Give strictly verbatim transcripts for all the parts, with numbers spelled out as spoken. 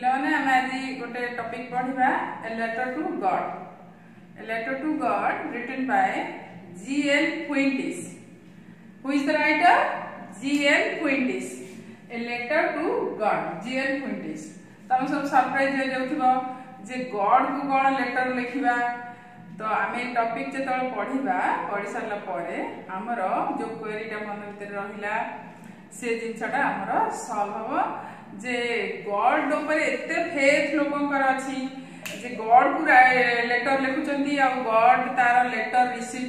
पिलाने आम आज गोटे टॉपिक पढ़ा a letter to God. A letter to God written by G L Fuentes. Who is the writer? G L Fuentes. A letter to God, G L Fuentes. तुम सब surprise हो जाउथिबो जे God को कोन letter लिखिबा। तो आम topic जो पढ़ा पढ़ी सारा पर आमर जो क्वेरीटा मन भर रहा से जिनटा आमर सल्व हम जे गॉड ऊपर एते फेथ लोकंकर अच्छी जे गॉड को लेटर लिखुंट आ गॉड तार लेटर रिसीव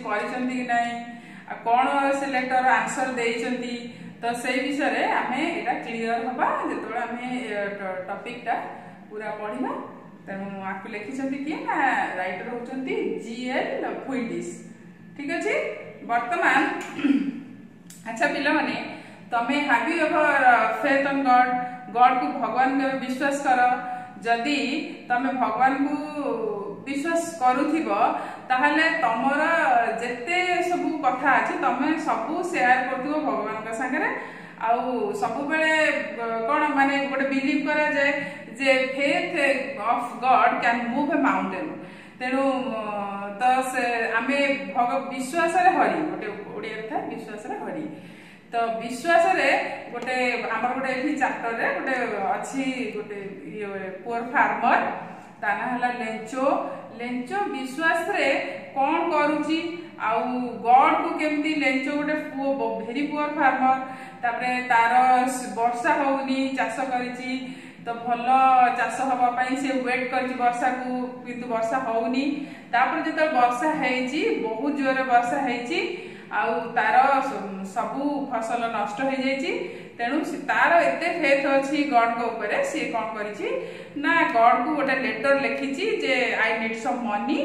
कर कौन से लेटर आंसर देइचंती। तो से विषय आम यहाँ क्लीयर हवा जो आम टॉपिकटा पूरा पढ़ा। तेणु आपको लिखिं किए ना राइटर होती जी एल फुएंटिस। ठीक अच्छे बर्तमान अच्छा पिला माने तमे have you ever faith on God? God को भगवान के विश्वास कर। जदि तमे भगवान को विश्वास करुथिबो ताहले तमर जेते सब कथा अछि तमे सब शेयर करथिबो भगवान का संगे। आउ सब बेले कोन माने गोटे बिलीव करा जाय जे faith of God can move a mountain. तेणु तो से आमे भग विश्वास रे हरि गोटे ओडिया कथा विश्वास रे हरि। तो विश्वास रे गोटे आमर गोटे एठी चैप्टर रे गोटे अछि गोटे पुअर फार्मर ता ना हला लेंचो। लेंचो विश्वास रे कोन करूची आउ गॉड को केमती लेंचो गोटे पुओ भेरी पुअर फार्मर तापरे तार वर्षा होउनी चाष करिची। तो भल चाष हवा पाई से वेट कर वर्षा को किंतु वर्षा होउनी। तापर जत वर्षा हेची बहुत जोर वर्षा हेची आउ तार सबू फसल नष्ट हो जाइची। तेणु तार एते फेथ अछि गॉड को ऊपर सी कोन करिची ना गॉड को गोटे लेटर लिखिची जे I need some money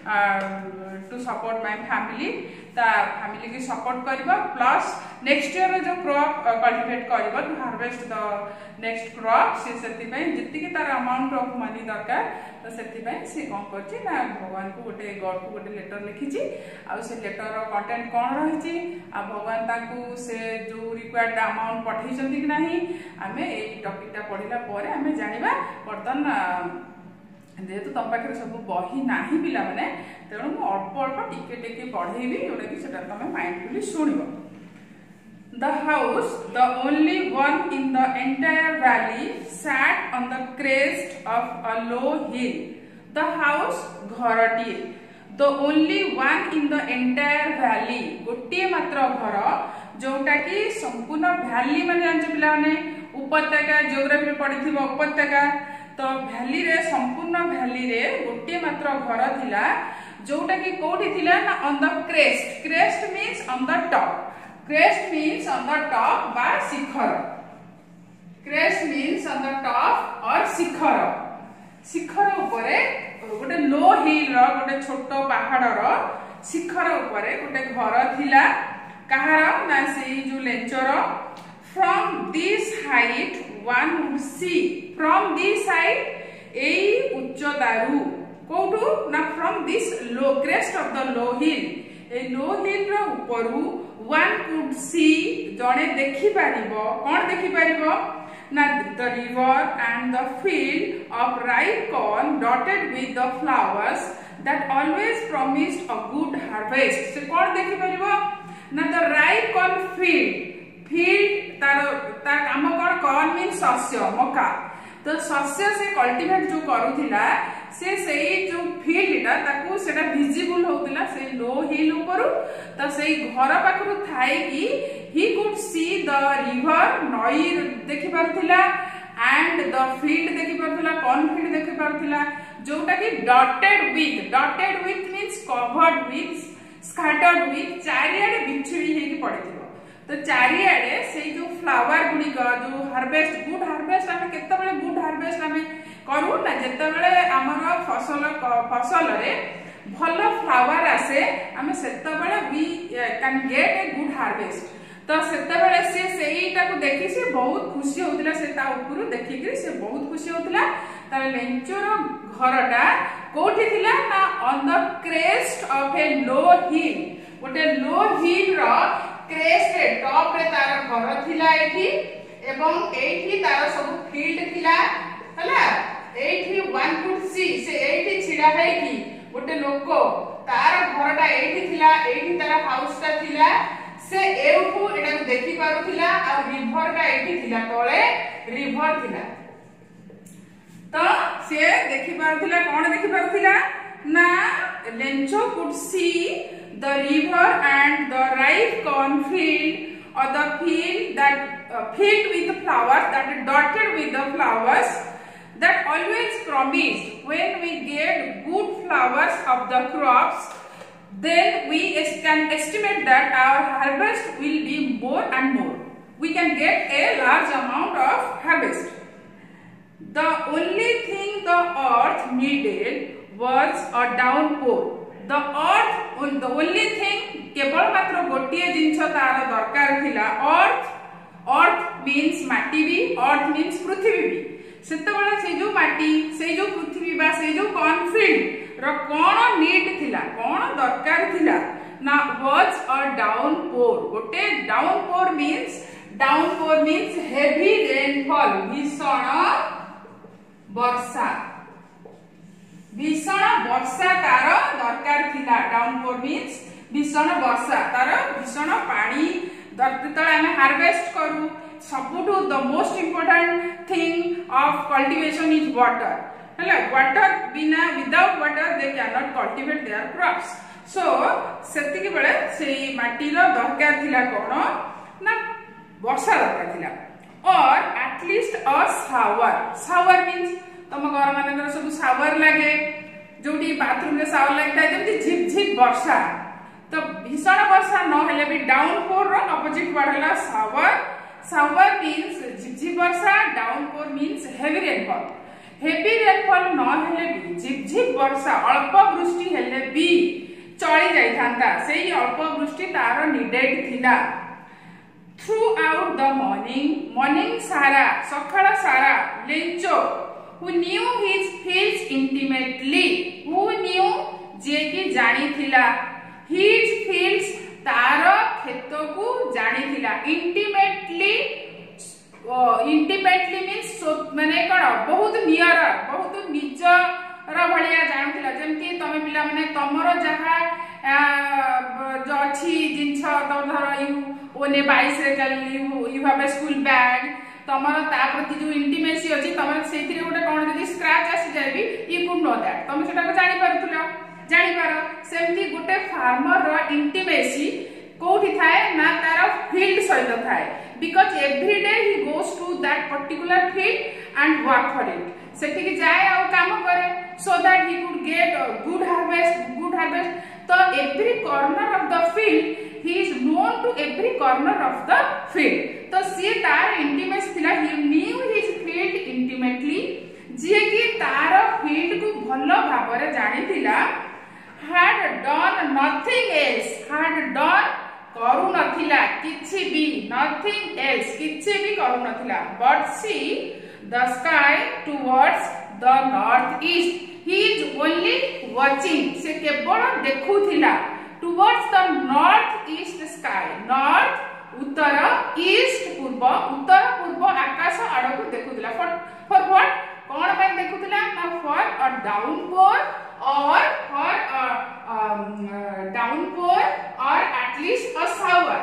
to support my family. ता फैमिली की सपोर्ट करबा प्लस नेक्स्ट ईयर जो क्रॉप कल्टिवेट करबा to harvest the next crop से सेति पय जति के तार अमाउंट ऑफ मनी दरकार। तो सेति पय से कोन करची ना भगवान को गोटे गॉड को गोटे लेटर लिखिची। आ से लेटर रो कंटेंट कोन रहिची आ भगवान ताकू से जो रिक्वायर्ड अमाउंट पठैछंती कि नाही आमे ए टॉपिकटा पढिला परे आमे जानिबा। बर्तन जेहेतु तुम पाखे सब बही ना पिला मैंने तेणु मुझे अल्प अल्प टिके टिके पढ़ेबी जोटा कि तुम माइंडफुली शुणव। The house the only one in the entire valley sat on the crest of a low hill. The house घरटी the only one in the entire valley गोटे मात्र घर जोटा कि संपूर्ण वैली माने जानछ पिला माने उपत्यका जियोग्राफी पढ़ी उपत्यका। तो वैली रे संपूर्ण वैली रे गोटे मात्र घर थिला जोटा कि कोठी थिला ना on the crest. Crest means on the top. Crest means on the top बा शिखर। Crest means on the top और शिखर। शिखर ऊपरे गोटे लो हिल रो गोटे छोटो पहाड़ रो शिखर ऊपरे गोटे घर थिला। कहार ना सेई जो लेंचर। From this height one would see. From this height एई उच्चतारू कोठू ना from this low crest of the low hill a low hill रो ऊपरू वन कुड सी जणे देखि पारिबो। कोन देखि पारिबो ना the river and the field of ripe corn dotted with the flowers that always promised a good harvest. से कोन देखि पारिबो ना the ripe corn field. Field तार तार काम कोन कॉर्न मीन शस्य मका। तो शस्य से कल्टिवेट जो करूथिला से सेई जो फील्डटा ताकू सेटा विजिबल होतिला से लो हिल ऊपर। तो सेई घर पाखरु थाई कि he could see the river नई देखि पारथिला एंड द फील्ड देखि पारथिला कॉर्न फील्ड देखि पारथिला जोटा कि dotted with. Dotted with means covered with scattered with चारियाडे बिछड़ी हेकी पड़िथिबो। तो चारियाडे से जो फ्लावर गुड़िक जो हार्वेस्ट गुड हार्वेस्ट आम केतबेले गुड हार्वेस्ट आम करू ना जेतबेले आमर फसल फसल रे भल फ्लावर आसे आम सेतबेले we can get a good harvest. तो सेतबेले से सेईटा को देखि से बहुत खुशी होतिला। से ता ऊपर देखि कि से बहुत खुशी होतिला। ता लेंचोर घरटा कोठी थिला ना on the crest of a low hill. गोटे लो हिल रो क्रेस्ट रे टॉप रे तार घर थिला एठी एवं एठी तार सब फील्ड थिला हला ठिया है कि गोटे लोक तार घरटा एठी थिला एठी तार हाउसटा थिला से एउठू एटा देखि पारुथिला आ रिभरटा एठी थिला तळे रिभर थिला तो से देखि पारुथिला कोन देखि पारुथिला ना Lencho could see the river and the ripe cornfield or the field that uh, filled with flowers that dotted with the flowers that always promised when we get good flowers of the crops, then we can estimate that our harvest will be more and more. We can get a large amount of harvest. The only thing the earth needed was a downpour. The earth, the only thing, केवल मात्र गोटिए जिंस तार दरकार थिला earth. Earth means माटी भी, earth means पृथ्वी भी. सेतबेला से जो माटी से जो पृथ्वी बा से जो कॉर्नफील्ड रो कोन नीड थिला कोन दरकार थिला ना वाज अ डाउनपोर. गोटे downpour means downpour means heavy rainfall, भीषण वर्षा. भीषण वर्षा तार दरकार थिला. डाउनपोर मींस भीषण वर्षा तार भीषण पानी दरतळे आमे हार्वेस्ट करू. सबुठु the most important thing of cultivation is water. हैला वाटर बिना without water they can not cultivate their crops. So सेतिके बेले सेई माटी रो दरकार थिला कोन ना वर्षा दरकार थिला. और at least a shower. Shower means तम घर मानकर सब शावर लागे जोटी बाथरूम रे शावर लागता है जेमति झिप झिप वर्षा. तो भीषण वर्षा न हेले भी डाउनपोर रो अपोजिट वर्ड हला शावर. शावर मींस झिपझिप वर्षा. Downpour means heavy rainfall. Heavy rainfall न हेले भी झिपझिप वर्षा अल्प वृष्टि हेले भी चली जाई थांता. सेही अल्प वृष्टि तार नीडेड थिला. Throughout the morning morning सारा सकाळ सारा Lencho who knew his fields intimately. who knew जे कि जानी थिला his fields तार खेत को जानी थिला. इंटिमेटली इंटिमेटली मींस माने कोन बहुत नियर बहुत निजर भलिया जानी थिला. जेमति तमे पिला माने तमरो जहा जो अछि जिंस तो धर you own bicycle you you have a school bag तमरो ता प्रति जो इंटिमेसी अछि तमरो सेथिरे गोटे कोन जदी स्क्रैच आसी जाय भी यू कुड नो दैट तमे सेटा को जानि पारथुलो जानि पार. सेमति गोटे फार्मर रो इंटिमेसी कोठी थाए ना तार फील्ड सहित थाए. Because every day he goes to that particular field and work for it. सेठी के जाए आ काम करे so that he could get good harvest good harvest. तो every corner of the field he is known to every corner of the field. तो सी तार intimacy थिला. he knew his field intimately. जे कि तार फील्ड को भलो भाबरे जानि थिला. had done nothing else. had done करू नथिला किछि भी. nothing else किछि भी करू नथिला. but see the sky towards the north east. he is only watching. से केवल देखुथिला towards the north east sky. north Uttar east पूर्व उत्तर पूर्व आकाश आड़क देखुथिला. for for what कोन पय देखुथिला ना for a downpour or for a um, uh, downpour or at least a shower.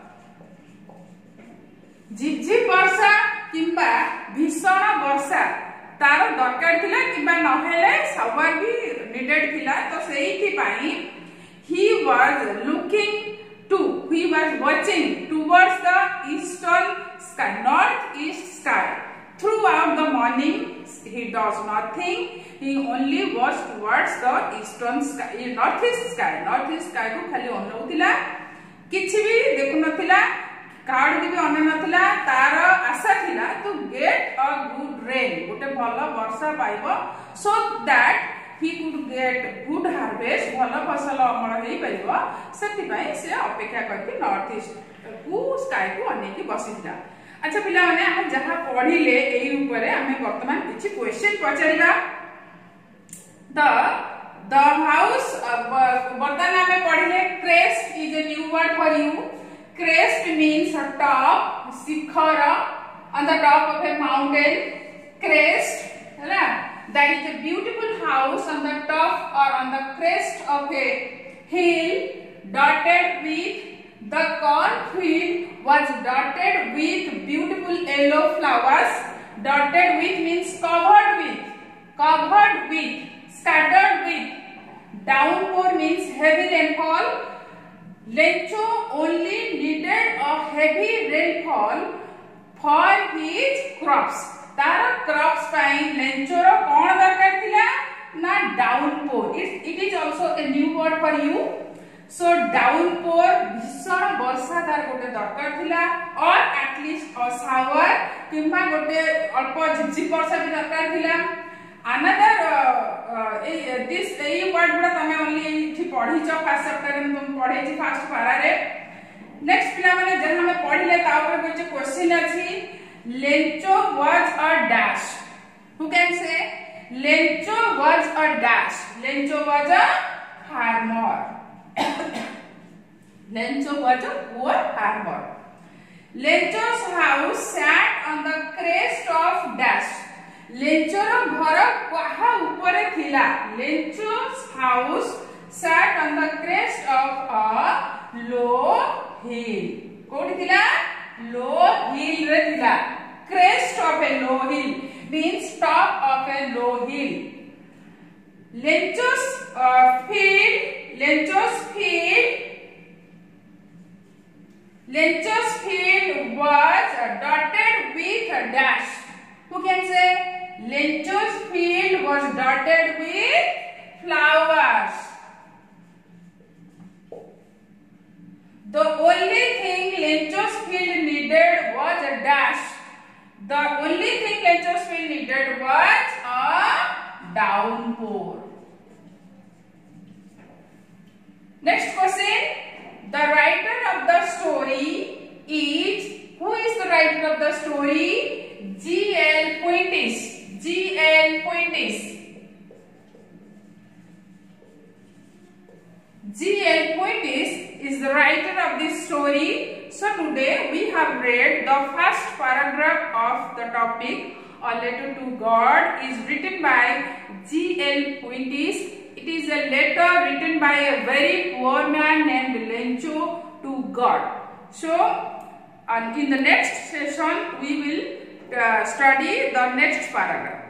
झिपझिप वर्षा किंबा भीषण वर्षा तार दरकार थिला किंबा नहेले शावर भी नीडेड थिला. तो सेही पई he was looking to he was watching towards the eastern sky north east sky. throughout the morning he does nothing. he only watched towards the eastern sky north east sky. north east sky को खाली अनौतिला किछि भी देखु नथिला card भी अन नथिला. तार आशा थिला to get a good rain गोटे भलो वर्षा पाइबो so that he could get good harvest. भलो फसल अमल हेई परिबो. सेति पई से अपेक्षा करके नॉर्थ ईस्ट को स्काई को अनेकी बसिला. अच्छा पिला माने हम जहा पढिले एई ऊपर हमें वर्तमान किछि क्वेश्चन पचारिबा. द द हाउस वर्तमान हमें पढिले crest is a new word for you. Crest means a top शिखर on the top of a mountain. crest हैला that is a beautiful house on the top or on the crest of a hill, dotted with the cornfield was dotted with beautiful yellow flowers. Dotted with means covered with, covered with, scattered with. Downpour means heavy rainfall. Lencho only needed a heavy rainfall for his crops. तार crops पाई लेंचोर कौन दरकार थिला ना downpour. It it is also a new word for you. So downpour भीषण वर्षा तार गोटे दरकार थिला और एटलीस्ट अ शावर किंबा गोटे अल्प झिपझिप वर्षा भी दरकार थिला. Another a this a word गुडा तमे ओनली एठी पढिछ फर्स्ट चैप्टर में तुम पढैछि फर्स्ट पारा रे. नेक्स्ट पिला माने जहां हमें पढिले ता ऊपर कुछ क्वेश्चन अछि. Lencho was a dash. Who can say? Lencho was a dash. Lencho was a farmer. Lencho was a poor farmer. Lencho's house sat on the crest of dash. Lencho ro ghar kaha upare thila. Lencho's house sat on the crest of a low hill. कोठी थिला? Low hill re thila. Crest of a low hill means top of a low hill. Lencho's uh, field, Lencho's field, Lencho's field was uh, dotted with a dash. Who can say? Lencho's field was dotted with flowers. The only thing Lencho's field needed was a dash. The only thing Lencho's field needed was a downpour. Next question. The writer of the story is, who is the writer of the story? G L Fuentes. G L Fuentes. G L Fuentes is the writer of this story. So today we have read the first paragraph of the topic, A Letter to God, is written by G L Fuentes. It is a letter written by a very poor man named Lencho to God. So uh, in the next session we will uh, study the next paragraph.